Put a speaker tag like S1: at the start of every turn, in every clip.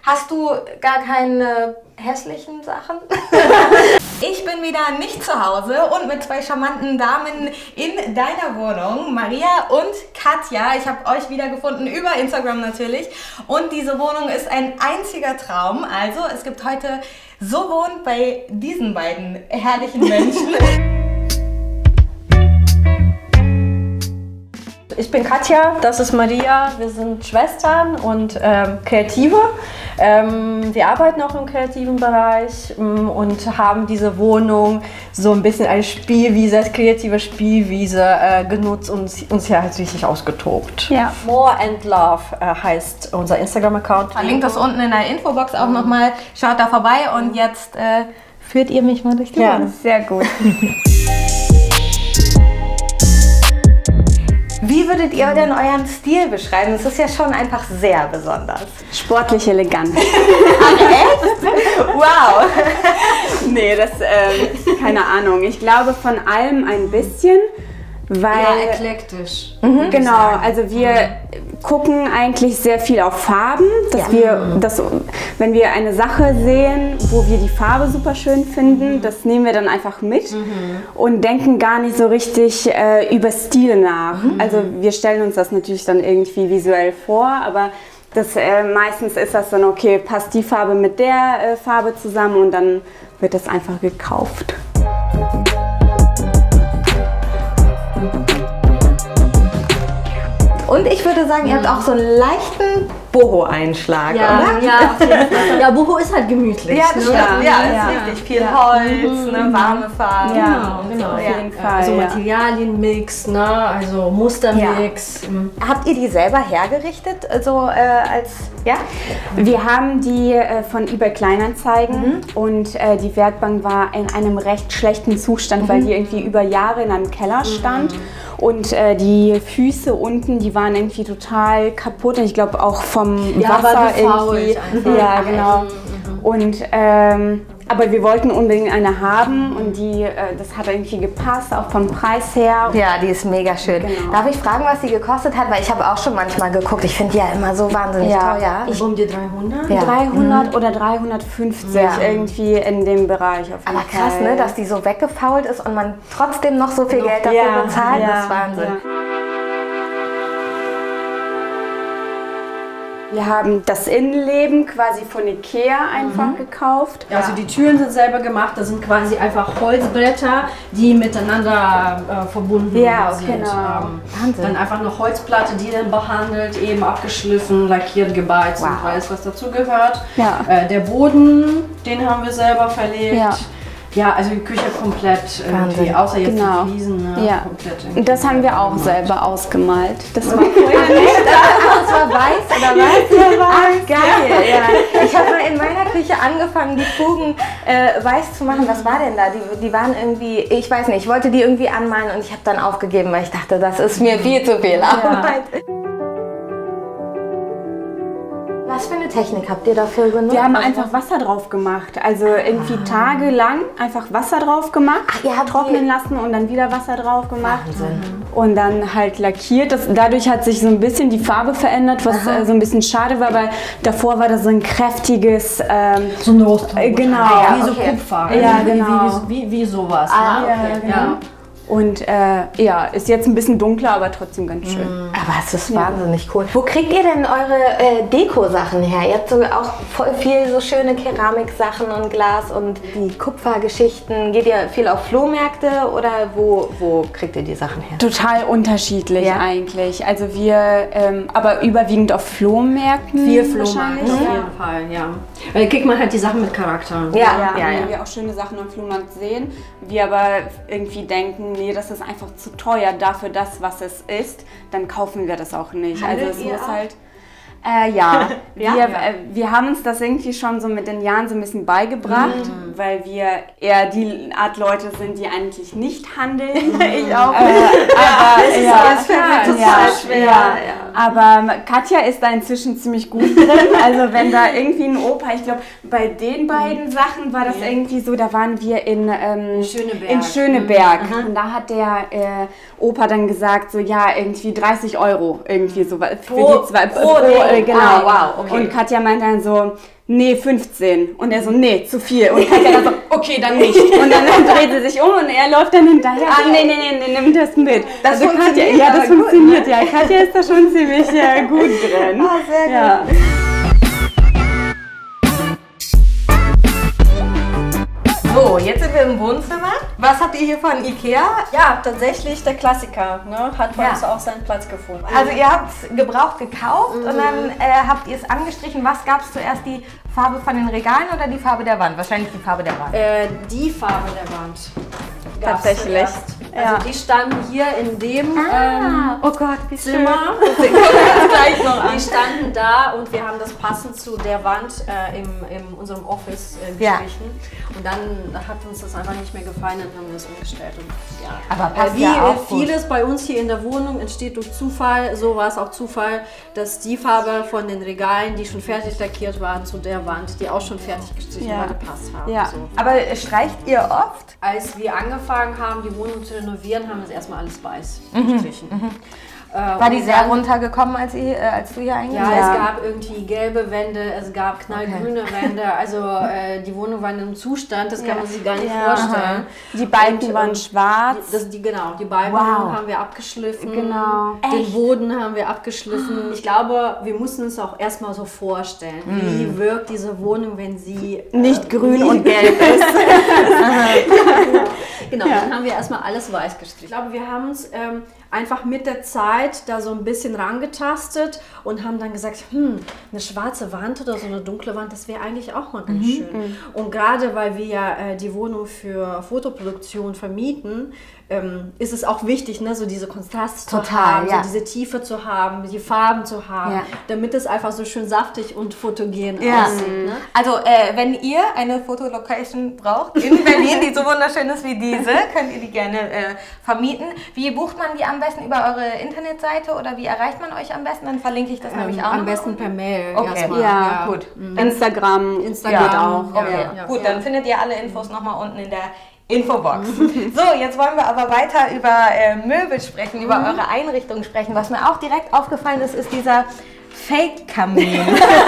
S1: Hast du gar keine hässlichen Sachen? Ich bin wieder nicht zu Hause und mit zwei charmanten Damen in deiner Wohnung, Maria und Katja. Ich habe euch wieder gefunden über Instagram natürlich und diese Wohnung ist ein einziger Traum. Also es gibt heute So wohnt bei diesen beiden herrlichen Menschen.
S2: Ich bin Katja, das ist Maria, wir sind Schwestern und Kreative. Wir arbeiten auch im kreativen Bereich und haben diese Wohnung so ein bisschen als Spielwiese, als kreative Spielwiese genutzt und uns hier halt richtig ausgetobt. Ja. More and Love heißt unser Instagram-Account.
S1: Verlinkt das unten in der Infobox auch nochmal. Schaut da vorbei und jetzt führt ihr mich mal durch die Wohnung.
S2: Ja, sehr gut.
S1: Wie würdet ihr denn euren Stil beschreiben? Es ist ja schon einfach sehr besonders.
S2: Sportlich elegant.
S1: Ach echt? Wow.
S2: Nee, das, keine Ahnung. Ich glaube von allem ein bisschen, weil...
S3: Ja, eklektisch.
S2: Genau, also wir gucken eigentlich sehr viel auf Farben, dass wenn wir eine Sache sehen, wo wir die Farbe super schön finden, das nehmen wir dann einfach mit und denken gar nicht so richtig über Stile nach. Also wir stellen uns das natürlich dann irgendwie visuell vor, aber das, meistens ist das dann okay, passt die Farbe mit der Farbe zusammen und dann wird das einfach gekauft.
S1: Und ich würde sagen, ihr habt auch so einen leichten Boho-Einschlag,
S3: Ja,
S1: oder?
S3: ja, auf jeden Fall. Ja, Boho ist halt gemütlich.
S1: Ja, das stimmt. Ja, das ist richtig. Viel Holz, warme Farben.
S3: Ja, genau.
S2: Auf jeden Fall.
S3: Also Materialienmix, ne? Also Mustermix.
S1: Habt ihr die selber hergerichtet? Also ja?
S2: Wir haben die von eBay Kleinanzeigen und die Werkbank war in einem recht schlechten Zustand, weil die irgendwie über Jahre in einem Keller stand. Und die Füße unten, die waren irgendwie total kaputt. Und ich glaube auch vom Wasser irgendwie. Ja, genau. Und aber wir wollten unbedingt eine haben und das hat irgendwie gepasst, auch vom Preis her.
S1: Ja, die ist mega schön.
S2: Genau.
S1: Darf ich fragen, was die gekostet hat? Weil ich habe auch schon manchmal geguckt. Ich finde die ja immer so wahnsinnig teuer.
S3: Um die 300?
S1: Ja.
S2: 300 oder 350 irgendwie in dem Bereich. Auf jeden
S1: Aber krass,
S2: Fall.
S1: ne, dass die so weggefault ist und man trotzdem noch so viel Geld dafür bezahlt. Das ist Wahnsinn.
S2: Ja. Wir haben das Innenleben quasi von Ikea einfach gekauft.
S3: Ja, also die Türen sind selber gemacht, das sind quasi einfach Holzbretter, die miteinander verbunden sind.
S2: Genau.
S1: Wahnsinn.
S3: Dann einfach eine Holzplatte, die dann behandelt, eben abgeschliffen, lackiert, gebeizt und alles, was dazu gehört.
S2: Ja.
S3: Der Boden, den haben wir selber verlegt.
S2: Ja.
S3: Ja, also die Küche komplett irgendwie, außer jetzt die Fliesen. Ne, komplett
S2: und das haben wir auch selber ausgemalt. Das war vorher nicht.
S1: Das war weiß oder was? Ach, geil. Ja. Ich habe mal in meiner Küche angefangen, die Fugen weiß zu machen. Was war denn da? Die waren irgendwie, ich weiß nicht, ich wollte die irgendwie anmalen und ich habe dann aufgegeben, weil ich dachte, das ist mir viel zu viel Arbeit. Was für eine Technik habt ihr dafür benutzt?
S2: Wir haben einfach Wasser drauf gemacht. Also irgendwie tagelang einfach Wasser drauf gemacht, trocknen lassen und dann wieder Wasser drauf gemacht.
S1: Wahnsinn.
S2: Und dann halt lackiert. Dadurch hat sich so ein bisschen die Farbe verändert, was so ein bisschen schade war, weil davor war das so ein kräftiges...
S3: so ein Rostton.
S2: Genau.
S3: Wie so Kupfer.
S2: Ja, genau.
S3: Wie sowas.
S1: Ah,
S3: ne?
S1: okay.
S2: Genau.
S3: Ja.
S2: Und ist jetzt ein bisschen dunkler, aber trotzdem ganz schön.
S1: Aber es ist wahnsinnig cool. Wo kriegt ihr denn eure Deko-Sachen her? Ihr habt so auch voll viel so schöne Keramiksachen und Glas und die Kupfergeschichten. Geht ihr viel auf Flohmärkte oder wo kriegt ihr die Sachen her?
S2: Total unterschiedlich eigentlich. Also wir, aber überwiegend auf Flohmärkten.
S3: Viel Flohmarkt,
S2: wahrscheinlich.
S3: auf jeden Fall, ja. Weil da kriegt man halt die Sachen mit Charakter.
S2: Wenn wir auch schöne Sachen am Flohmarkt sehen, wir aber irgendwie denken, nee, das ist einfach zu teuer dafür das, was es ist, dann kaufen wir das auch nicht.
S1: Handelt
S2: also es
S1: ihr
S2: muss
S1: auch?
S2: halt... wir haben uns das irgendwie schon so mit den Jahren so ein bisschen beigebracht, weil wir eher die Art Leute sind, die eigentlich nicht handeln.
S1: Ich auch.
S2: Das
S1: fällt mir total schwer.
S2: Aber Katja ist da inzwischen ziemlich gut drin. Also wenn da irgendwie ein Opa, ich glaube, bei den beiden Sachen war das irgendwie so, da waren wir in Schöneberg. Und da hat der Opa dann gesagt, so ja, irgendwie 30 € irgendwie so für die zwei. Genau.
S1: Wow, okay.
S2: Und Katja meinte dann so, nee, 15. Und er so, nee, zu viel. Und Katja dann so, okay, dann nicht. Und dann dreht sie sich um und er läuft dann hinterher. Ah, nee, nimm das mit.
S1: Das funktioniert.
S2: Katja, ja, das funktioniert. Ne? Ja, Katja ist da schon ziemlich gut drin.
S1: Ah, sehr gut. Ja. So, jetzt sind wir im Wohnzimmer. Was habt ihr hier von Ikea?
S3: Ja, tatsächlich der Klassiker, ne? Hat bei uns auch seinen Platz gefunden.
S1: Also ihr habt es gebraucht gekauft und dann habt ihr es angestrichen. Was gab es zuerst, die Farbe von den Regalen oder die Farbe der Wand? Wahrscheinlich die Farbe der Wand.
S3: Die Farbe der Wand.
S2: Tatsächlich.
S3: Also die standen hier in dem
S1: oh Gott, wie
S3: Zimmer.
S1: Gleich noch
S3: Die standen da und wir haben das passend zu der Wand in unserem Office gestrichen. Und dann hat uns das einfach nicht mehr gefallen, dann haben wir das umgestellt. Und, ja.
S1: Aber passt
S3: wie
S1: ja auch
S3: vieles bei uns hier in der Wohnung entsteht durch Zufall, so war es auch Zufall, dass die Farbe von den Regalen, die schon fertig lackiert waren, zu der Wand, die auch schon fertig gestrichen war, gepasst haben.
S2: Ja.
S1: So. Aber streicht ihr oft?
S3: Als wir angefangen haben, die Wohnung zu renovieren, haben wir es erstmal alles weiß gestrichen.
S1: War die sehr runtergekommen, als du hier eingegangen bist?
S3: Ja, es gab irgendwie gelbe Wände, es gab knallgrüne Wände, also die Wohnung war in einem Zustand, das kann man sich gar nicht vorstellen.
S2: Die Balken waren schwarz.
S3: Die Balken haben wir abgeschliffen, den Boden haben wir abgeschliffen. Ich glaube, wir mussten uns auch erstmal so vorstellen, wie wirkt diese Wohnung, wenn sie
S2: nicht grün und gelb ist.
S3: Genau, dann haben wir erstmal alles weiß gestrichen. Ich glaube, wir haben uns einfach mit der Zeit da so ein bisschen rangetastet und haben dann gesagt, eine schwarze Wand oder so eine dunkle Wand, das wäre eigentlich auch mal ganz schön. Und gerade weil wir ja die Wohnung für Fotoproduktion vermieten, ist es auch wichtig, ne, so diese Kontraste zu haben, so diese Tiefe zu haben, die Farben zu haben, damit es einfach so schön saftig und fotogen aussieht. Ne?
S1: Also wenn ihr eine Fotolocation braucht in Berlin, die so wunderschön ist wie diese, könnt ihr die gerne vermieten. Wie bucht man die am besten? Über eure Internetseite oder wie erreicht man euch am besten? Dann verlinke ich das nämlich auch.
S3: Am besten per Mail.
S1: Okay,
S3: ja,
S1: gut.
S2: Instagram geht auch.
S1: Okay. Gut, dann findet ihr alle Infos nochmal unten in der Infobox. So, jetzt wollen wir aber weiter über Möbel sprechen, über eure Einrichtung sprechen. Was mir auch direkt aufgefallen ist, ist dieser Fake-Kamin.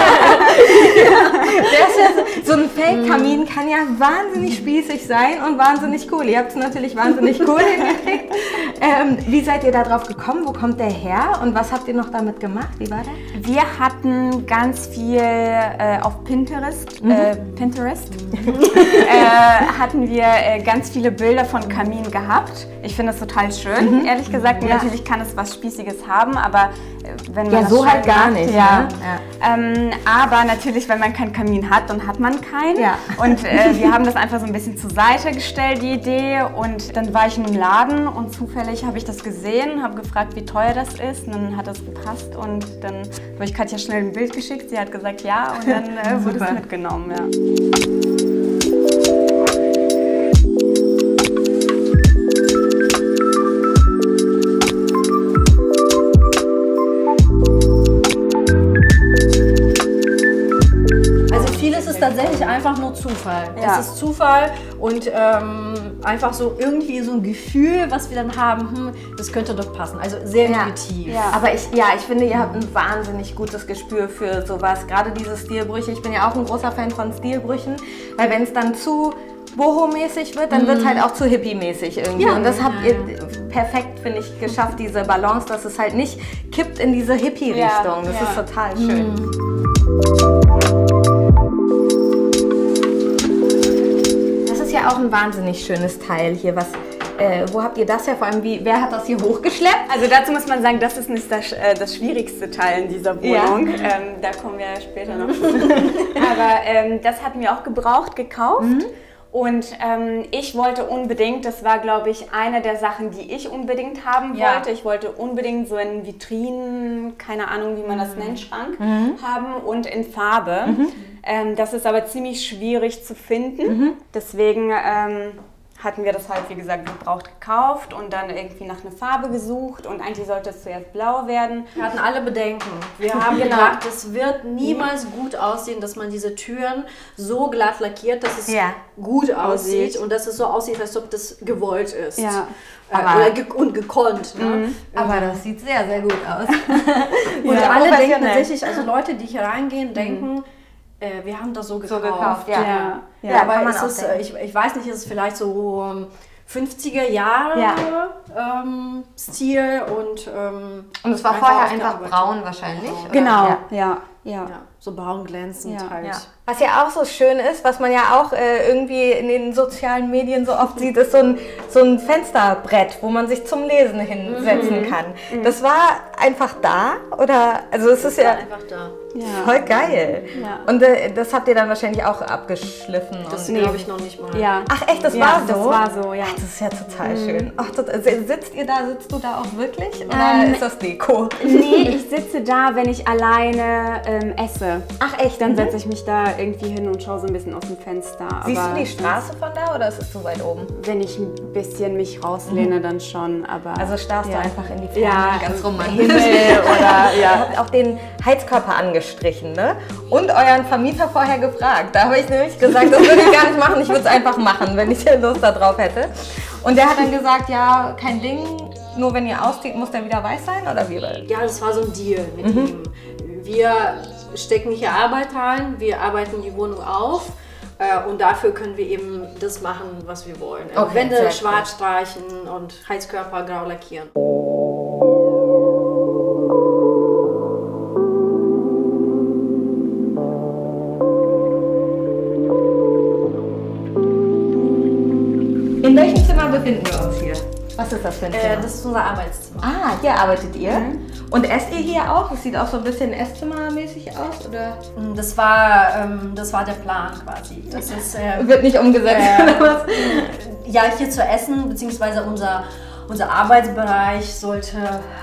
S1: So ein Fake-Kamin kann ja wahnsinnig spießig sein und wahnsinnig cool. Ihr habt es natürlich wahnsinnig cool hingekriegt. Wie seid ihr da drauf gekommen? Wo kommt der her? Und was habt ihr noch damit gemacht? Wie war der?
S2: Wir hatten ganz viel auf Pinterest. Hatten wir ganz viele Bilder von Kaminen gehabt. Ich finde das total schön, ehrlich gesagt. Natürlich kann es was Spießiges haben, aber wenn man das
S1: so halt gar
S2: macht,
S1: nicht.
S2: Ja. Aber natürlich, wenn man keinen Kamin hat, dann hat man keinen. Ja. Und wir haben das einfach so ein bisschen zur Seite gestellt, die Idee. Und dann war ich in einem Laden und zufällig habe ich das gesehen, habe gefragt, wie teuer das ist. Und dann hat das gepasst und dann habe ich Katja schnell ein Bild geschickt. Sie hat gesagt, ja, und dann wurde es mitgenommen. Ja.
S3: Tatsächlich einfach nur Zufall. Ja. Es ist Zufall und einfach so irgendwie so ein Gefühl, was wir dann haben, das könnte doch passen. Also sehr intuitiv.
S1: Ja. Aber ich finde, ihr habt ein wahnsinnig gutes Gespür für sowas. Gerade diese Stilbrüche. Ich bin ja auch ein großer Fan von Stilbrüchen, weil wenn es dann zu boho-mäßig wird, dann wird es halt auch zu hippie-mäßig irgendwie. Und das habt ihr perfekt, finde ich, geschafft, diese Balance, dass es halt nicht kippt in diese Hippie-Richtung. Das ist total schön. Ja, auch ein wahnsinnig schönes Teil hier. Wo habt ihr das her? Vor allem, wer hat das hier hochgeschleppt?
S2: Also dazu muss man sagen, das ist nicht das schwierigste Teil in dieser Wohnung. Ja. Da kommen wir später noch. Aber das hatten wir auch gebraucht gekauft. Und ich wollte unbedingt, das war glaube ich eine der Sachen, die ich unbedingt haben wollte. Ich wollte unbedingt so einen Vitrinen, keine Ahnung wie man das nennt, Schrank haben und in Farbe. Das ist aber ziemlich schwierig zu finden. Deswegen hatten wir das halt, wie gesagt, gebraucht gekauft und dann irgendwie nach einer Farbe gesucht und eigentlich sollte es zuerst blau werden.
S3: Wir hatten alle Bedenken. Wir haben gedacht, es wird niemals gut aussehen, dass man diese Türen so glatt lackiert, dass es gut aussieht und dass es so aussieht, als ob das gewollt ist.
S2: Ja.
S3: Und gekonnt. Ne?
S1: Aber das sieht sehr, sehr gut aus.
S3: Und alle denken tatsächlich, also Leute, die hier reingehen, denken, wir haben das so gekauft.
S1: So gekauft, ja.
S3: Ja, aber
S1: kann man
S3: es
S1: auch
S3: ist,
S1: sehen.
S3: ich weiß nicht, ist es vielleicht so 50er Jahre Stil
S1: Und es war vorher einfach braun wahrscheinlich? oder?
S2: Genau,
S1: Ja.
S2: ja.
S3: Ja, so braun glänzend
S2: Ja.
S3: halt.
S1: Ja. Was ja auch so schön ist, was man ja auch irgendwie in den sozialen Medien so oft sieht, ist so ein Fensterbrett, wo man sich zum Lesen hinsetzen kann. Das war einfach da? Oder? Also es ist ja
S3: Einfach da.
S1: voll geil.
S2: Ja.
S1: Und das habt ihr dann wahrscheinlich auch abgeschliffen.
S3: Das
S1: und
S3: glaube ich noch nicht mal.
S2: Ja.
S1: Ach echt, das
S2: Ja,
S1: war so?
S2: das war so, ja.
S1: Ach, das ist ja total schön. Ach, sitzt du da auch wirklich? Oder ist das Deko?
S2: Nee, ich sitze da, wenn ich alleine esse.
S1: Ach echt?
S2: Dann setze ich mich da irgendwie hin und schaue so ein bisschen aus dem Fenster.
S1: Siehst
S2: aber
S1: du die Straße von da oder ist es zu weit oben?
S2: wenn ich ein bisschen mich rauslehne, dann schon. Aber
S1: Also starrst du einfach in die Ferne,
S2: Ja,
S1: ganz romantisch.
S2: Himmel oder
S1: Ihr habt auch den Heizkörper angestrichen, ne? Und euren Vermieter vorher gefragt. Da habe ich nämlich gesagt, das würde ich gar nicht machen, ich würde es einfach machen, wenn ich Lust darauf hätte. Und der hat dann gesagt, ja, kein Ding, nur wenn ihr auszieht, muss der wieder weiß sein oder wie?
S3: Ja, das war so ein Deal mit ihm. Wir stecken hier Arbeit rein, wir arbeiten die Wohnung auf und dafür können wir eben das machen, was wir wollen.
S1: Okay, sehr
S3: Wände
S1: cool.
S3: schwarz streichen und Heizkörper grau lackieren.
S1: In welchem Zimmer befinden wir uns hier? Was ist das für ein Zimmer?
S3: Das ist unser Arbeitszimmer.
S1: Ah, hier arbeitet ihr. Und esst ihr hier auch? Das sieht auch so ein bisschen Esszimmermäßig aus, oder?
S3: Das war der Plan quasi. Das ist,
S1: Wird nicht umgesetzt, oder was?
S3: ja, hier zu essen, beziehungsweise unser Arbeitsbereich sollte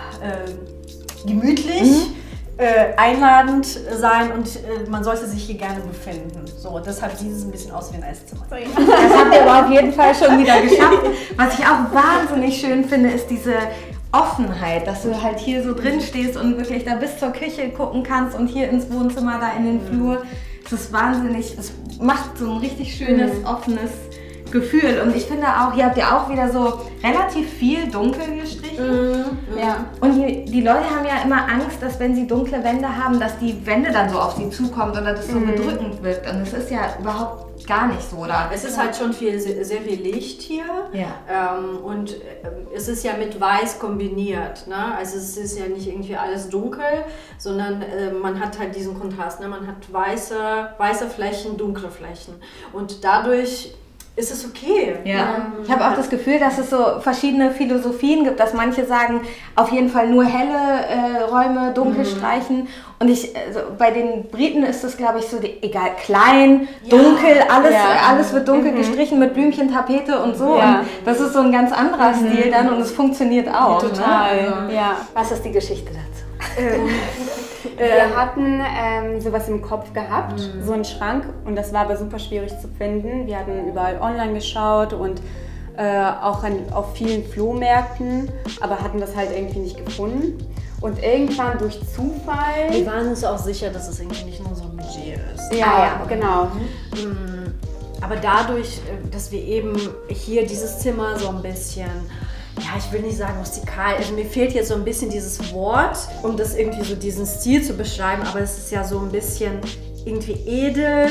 S3: gemütlich, einladend sein und man sollte sich hier gerne befinden. So, deshalb sieht es ein bisschen aus wie ein Esszimmer.
S1: Das habt ihr aber auf jeden Fall schon wieder geschafft. Was ich auch wahnsinnig schön finde, ist diese Offenheit, dass du halt hier so drin stehst und wirklich da bis zur Küche gucken kannst und hier ins Wohnzimmer, da in den Flur. Das ist wahnsinnig, es macht so ein richtig schönes, offenes Gefühl. Und ich finde auch, hier habt ihr auch wieder so relativ viel dunkel gestrichen.
S2: ja.
S1: Und die Leute haben ja immer Angst, dass wenn sie dunkle Wände haben, dass die Wände dann so auf sie zukommt oder das so bedrückend wirkt. Und das ist ja überhaupt gar nicht so, oder?
S3: Es ist halt schon sehr viel Licht hier und es ist ja mit Weiß kombiniert. Ne? Also es ist ja nicht irgendwie alles dunkel, sondern man hat halt diesen Kontrast. Ne? Man hat weiße Flächen, dunkle Flächen und dadurch ist es okay.
S1: Ja. Ich habe auch das Gefühl, dass es so verschiedene Philosophien gibt, dass manche sagen, auf jeden Fall nur helle Räume dunkel streichen. Und also bei den Briten ist das, glaube ich, so, egal, klein, dunkel, alles wird dunkel gestrichen mit Blümchen, Tapete und so.
S2: Ja.
S1: Und das ist so ein ganz anderer Stil dann und es funktioniert auch.
S2: Total.
S1: Ne? Also,
S2: Ja.
S1: was ist die Geschichte dazu?
S2: Wir hatten sowas im Kopf gehabt, so einen Schrank, und das war aber super schwierig zu finden. Wir hatten überall online geschaut und auch auf vielen Flohmärkten, aber hatten das halt irgendwie nicht gefunden. Und irgendwann durch Zufall...
S3: Wir waren uns auch sicher, dass es irgendwie nicht nur so ein Budget ist.
S2: Ja, genau.
S3: Aber dadurch, dass wir eben hier dieses Zimmer so ein bisschen, ja, ich will nicht sagen rustikal, also mir fehlt jetzt so ein bisschen dieses Wort, um das irgendwie so diesen Stil zu beschreiben, aber es ist ja so ein bisschen irgendwie edel,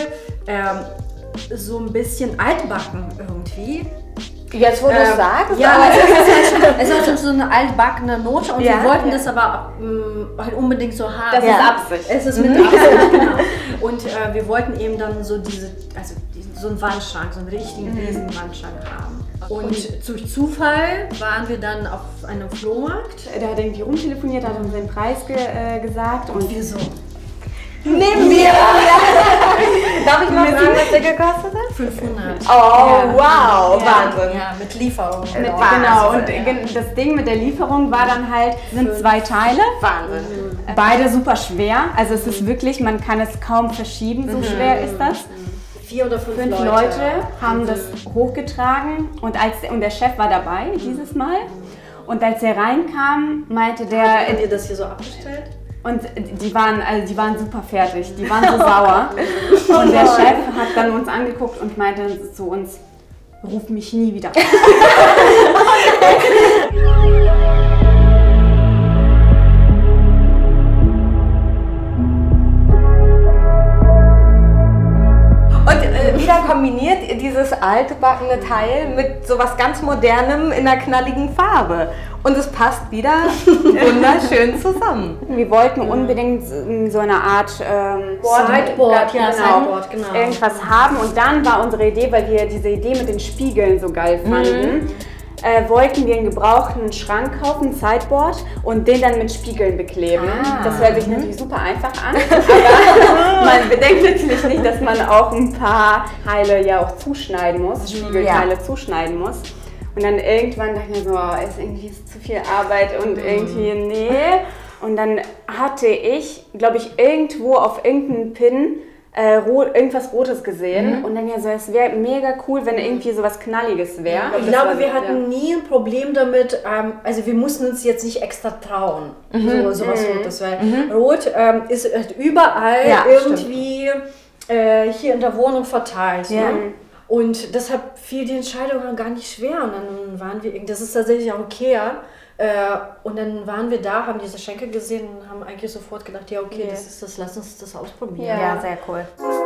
S3: so ein bisschen altbacken irgendwie.
S1: Jetzt, wo du es sagst?
S3: Ja, aber es hat schon so eine altbackene Note und
S1: Ja,
S3: wir wollten
S1: ja.
S3: das aber halt unbedingt so haben.
S2: Das ist Absicht.
S3: Es ist mit Absicht, genau. Und wir wollten eben dann so so einen Wandschrank, so einen richtigen riesigen Wandschrank haben. Und durch Zufall waren wir dann auf einem Flohmarkt.
S2: Der hat irgendwie rumtelefoniert, hat uns den Preis gesagt und
S3: wir so
S1: Nehmen wir! Darf ich mal fragen, was der gekostet hat?
S3: 500.
S1: Oh, wow,
S2: Ja.
S1: Wahnsinn.
S3: Ja, mit Lieferung.
S2: Genau, und das Ding mit der Lieferung war dann halt, sind 2 Teile.
S1: Wahnsinn.
S2: Beide super schwer, also es ist wirklich, man kann es kaum verschieben, so schwer ist das.
S3: 4 oder 5
S2: 5 Leute haben das hochgetragen und der Chef war dabei dieses Mal. Und als er reinkam, meinte
S3: Habt
S2: der,
S3: ihr das hier so abgestellt?
S2: und die waren super fertig, die waren so sauer. Und der Chef hat dann uns angeguckt und meinte zu uns, ruf mich nie wieder.
S1: kombiniert ihr dieses altbackene Teil mit sowas ganz Modernem in einer knalligen Farbe. Und es passt wieder wunderschön zusammen.
S2: Wir wollten unbedingt so eine Art
S3: Sideboard, ja, Sideboard, genau.
S2: Irgendwas haben. Und dann war unsere Idee, weil wir diese Idee mit den Spiegeln so geil fanden, wollten wir einen gebrauchten Schrank kaufen, ein Sideboard, und den dann mit Spiegeln bekleben. Das hört sich natürlich super einfach an, aber man bedenkt natürlich nicht, dass man auch ein paar Teile ja auch zuschneiden muss, Spiegelteile zuschneiden muss. Und dann irgendwann dachte ich mir so, ist irgendwie zu viel Arbeit und irgendwie nee. Und dann hatte ich, glaube ich, irgendwo auf irgendeinem Pin irgendwas Rotes gesehen und dann ja so, es wäre mega cool, wenn irgendwie sowas Knalliges wäre.
S3: Ich glaube, wir hatten nie ein Problem damit, also wir mussten uns jetzt nicht extra trauen, sowas Rotes, weil Rot ist überall irgendwie hier in der Wohnung verteilt.
S1: Ja.
S3: Ne? Und deshalb fiel die Entscheidung gar nicht schwer. Und dann waren wir, das ist tatsächlich auch Ikea. Und dann waren wir da, haben diese Schenke gesehen und haben eigentlich sofort gedacht, ja okay, das ist das, lass uns das ausprobieren.
S1: Ja, sehr cool.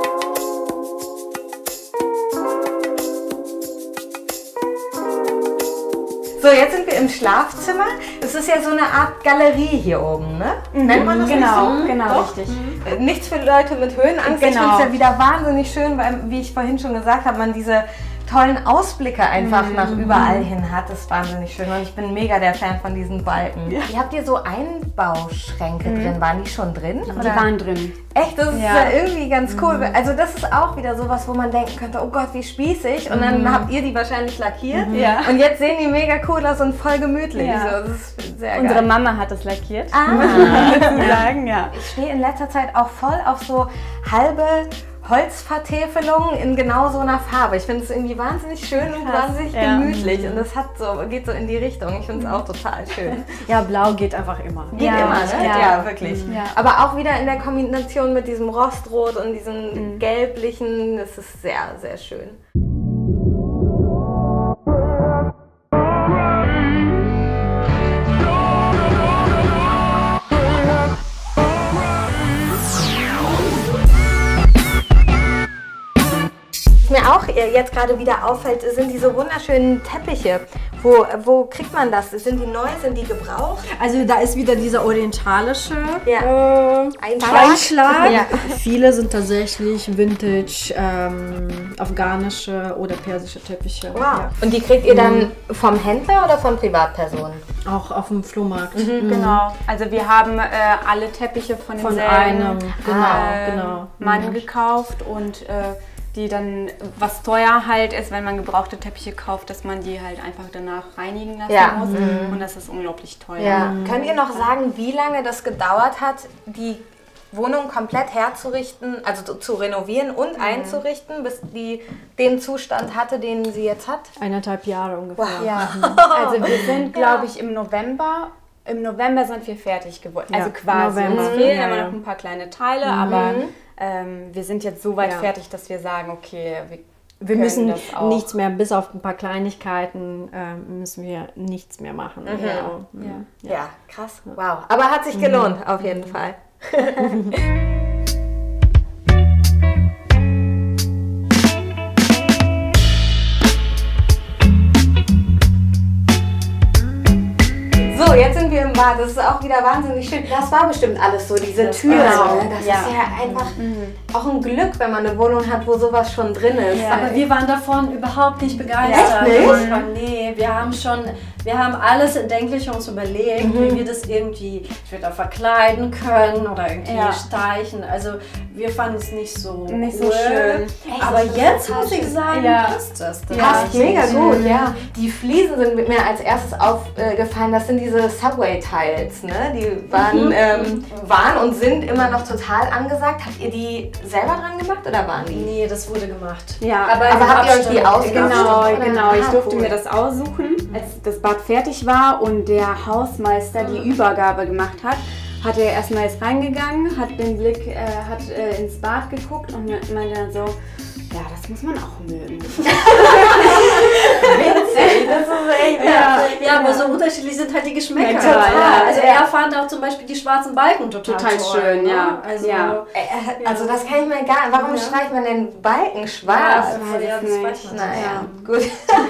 S1: So, jetzt sind wir im Schlafzimmer. Es ist ja so eine Art Galerie hier oben, ne? Nennt man das
S2: genau,
S1: nicht so?
S2: genau,
S1: Doch?
S2: richtig.
S1: Nichts für Leute mit Höhenangst. Ich finde es ja wieder wahnsinnig schön, weil, wie ich vorhin schon gesagt habe, man diese tollen Ausblicke einfach nach überall hin hat. Das ist wahnsinnig schön und ich bin mega der Fan von diesen Balken. Ja. Ihr habt hier so Einbauschränke drin. Waren die schon drin?
S2: Die waren drin.
S1: Echt? Das ist ja irgendwie ganz cool. Also das ist auch wieder sowas, wo man denken könnte, oh Gott, wie spießig. Und dann habt ihr die wahrscheinlich lackiert.
S2: Ja.
S1: Und jetzt sehen die mega cool aus und voll gemütlich.
S2: Ja.
S1: So, das ist sehr geil.
S2: Unsere Mama hat das lackiert.
S1: Sozusagen, ja. Ich stehe in letzter Zeit auch voll auf so halbe Holzvertäfelung in genau so einer Farbe. Ich finde es irgendwie wahnsinnig schön und wahnsinnig gemütlich und das geht so in die Richtung. Ich finde es auch total schön.
S3: Ja, blau geht einfach immer.
S1: Geht immer, ne? Ja, wirklich.
S2: Ja.
S1: Aber auch wieder in der Kombination mit diesem Rostrot und diesem gelblichen, das ist sehr, sehr schön. Mir auch jetzt gerade wieder auffällt, sind diese wunderschönen Teppiche. Wo kriegt man das? Sind die neu? Sind die gebraucht?
S3: Also da ist wieder dieser orientalische
S1: Einschlag.
S3: Ja. Viele sind tatsächlich Vintage, afghanische oder persische Teppiche.
S1: Wow.
S3: Ja.
S1: Und die kriegt ihr dann vom Händler oder von Privatpersonen?
S3: Auch auf dem Flohmarkt.
S2: Genau. Also wir haben alle Teppiche von
S3: einem
S2: genau. Mann gekauft und die dann, was teuer halt ist, wenn man gebrauchte Teppiche kauft, dass man die halt einfach danach reinigen lassen muss. Und das ist unglaublich teuer.
S1: Ja. Könnt ihr noch sagen, wie lange das gedauert hat, die Wohnung komplett herzurichten, also zu renovieren und einzurichten, bis die den Zustand hatte, den sie jetzt hat?
S3: 1,5 Jahre ungefähr.
S1: Wow.
S2: Ja. Also wir sind, glaube ich, im November sind wir fertig geworden.
S3: Ja,
S2: also quasi.
S3: November.
S2: Uns fehlen
S3: Ja,
S2: immer
S3: ja.
S2: noch ein paar kleine Teile, aber wir sind jetzt so weit fertig, dass wir sagen, okay,
S3: wir müssen
S2: das auch.
S3: nichts mehr, bis auf ein paar Kleinigkeiten müssen wir nichts mehr machen. Genau.
S1: Ja, krass. Wow. Aber hat sich gelohnt, auf jeden Fall. So, jetzt sind wir im Bad. Das ist auch wieder wahnsinnig schön. Das war bestimmt alles so, diese Türen. Das ist ja einfach auch ein Glück, wenn man eine Wohnung hat, wo sowas schon drin ist.
S3: Ja. Aber wir waren davon überhaupt nicht begeistert.
S1: Echt nicht?
S3: Nee, wir haben alles Erdenkliche uns überlegt, wie wir das irgendwie entweder verkleiden können oder irgendwie streichen. Also wir fanden es nicht so
S2: schön.
S3: Echt? Aber jetzt muss ich sagen, passt das.
S1: Passt mega gut, ja. Die Fliesen sind mir als erstes aufgefallen. Das sind diese Subway-Tiles, ne? Die waren und sind immer noch total angesagt. Habt ihr die selber dran gemacht oder waren die?
S3: Nee, das wurde gemacht.
S2: Ja,
S1: aber habt ihr euch die ausgesucht?
S2: Genau. Ich durfte mir das aussuchen, als das Bad fertig war und der Hausmeister die Übergabe gemacht hat. hat er erstmal jetzt reingegangen, hat den Blick, hat ins Bad geguckt und meinte dann so, ja, das muss man auch mögen.
S1: Witzig, das ist echt
S3: ja, aber so unterschiedlich sind halt die Geschmäcker.
S2: Ja, total.
S3: Also er fand auch zum Beispiel die schwarzen Balken total toll,
S2: schön,
S3: ne?
S2: ja.
S1: Also das kann ich mir gar nicht. Warum streicht man den Balken schwarz?
S3: Ja, das weiß man.
S1: Naja, gut.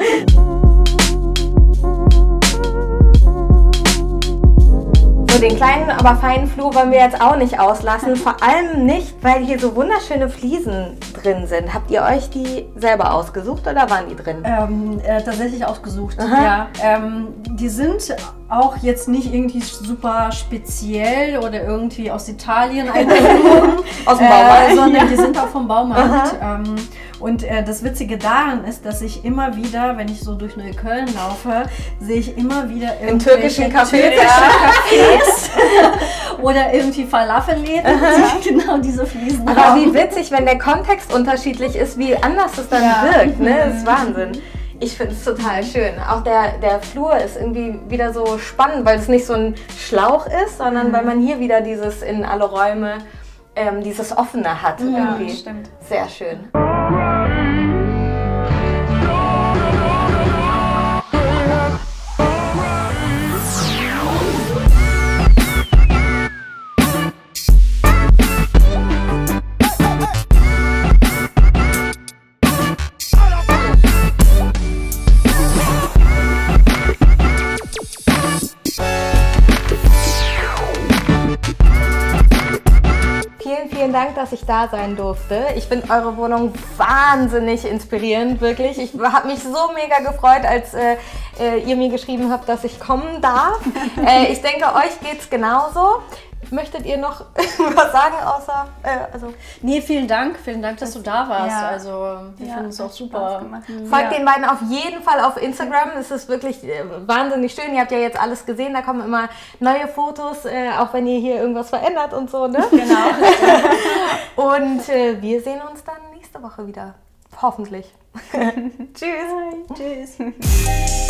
S1: So, den kleinen, aber feinen Flur wollen wir jetzt auch nicht auslassen. Vor allem nicht, weil hier so wunderschöne Fliesen drin sind. Habt ihr euch die selber ausgesucht oder waren die drin?
S3: Tatsächlich ausgesucht, ja. Die sind auch jetzt nicht irgendwie super speziell oder irgendwie aus Italien eingeflogen.
S1: Aus dem Baumarkt.
S3: Sondern die sind auch vom Baumarkt. Und das Witzige daran ist, dass ich immer wieder, wenn ich so durch Neukölln laufe, sehe ich immer wieder
S1: in türkischen Cafés
S3: oder irgendwie Falafelläden, genau diese Fliesen.
S1: Aber wie witzig, wenn der Kontext unterschiedlich ist, wie anders es dann wirkt, ne? Das ist Wahnsinn. Ich finde es total schön. Auch der Flur ist irgendwie wieder so spannend, weil es nicht so ein Schlauch ist, sondern weil man hier wieder dieses in alle Räume, dieses Offene hat. Irgendwie.
S3: Stimmt.
S1: Sehr schön. Vielen Dank, dass ich da sein durfte. Ich finde eure Wohnung wahnsinnig inspirierend, wirklich. Ich habe mich so mega gefreut, als ihr mir geschrieben habt, dass ich kommen darf. Ich denke, euch geht's genauso. Möchtet ihr noch was sagen, außer...
S3: Nee, vielen Dank, dass du da warst.
S2: Ja.
S3: Also, wir finden es auch super.
S1: Folgt den beiden auf jeden Fall auf Instagram. Es ist wirklich wahnsinnig schön. Ihr habt ja jetzt alles gesehen. Da kommen immer neue Fotos, auch wenn ihr hier irgendwas verändert und so, ne?
S3: Genau.
S1: Und wir sehen uns dann nächste Woche wieder. Hoffentlich. Tschüss.
S3: Tschüss.